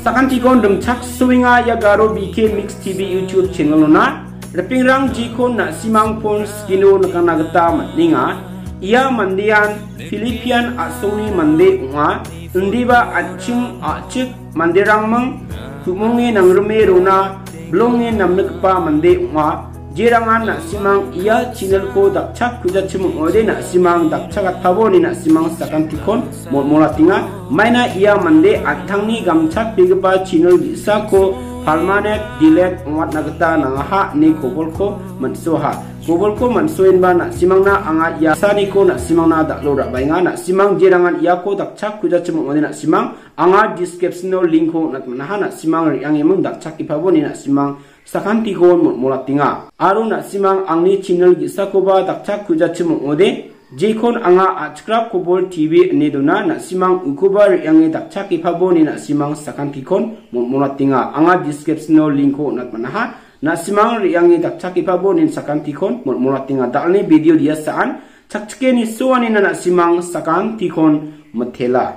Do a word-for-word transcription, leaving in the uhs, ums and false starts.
sakan tikon dengchak swinga ya garo B K Mix T V YouTube channel na repingrang jikon na simang pon skino nakana gata matninga ia mandian Philipian asoni mande unga undiba aching achik mandirang mang humungi nangrume rona blongi namnekpa mande unga jirangan na simang ia channel ko dakchak kuja chimung ode na simang dakchak atabo ni na simang sakan tikon mola tinga maina ia mande atangni gamchak bigba channel bisa ko permanent delete wat nagata nangaha ni kobol ko mansoha kobol ko mansoin ba na simang na anga ia sani ko na simang na daklo ra bainga na simang jirangan ia ko dakchak kuja chimung ode na simang anga description no link ko na manaha na simang riang emung dakchak ipabo ni na simang sakan tikon mola tinga aru na simang angni channel gisa koba dakchak kuja chimung ode jikon anga achkra kobol T V ni dona na simang ukuba riang dakchak ipabo ni na simang sakan tikon mola tinga anga description no link ko na manaha na simang riang dakchak ipabo ni sakan tikon mola tinga dalni video dia saan chakchke ni suani na simang sakan tikon mathela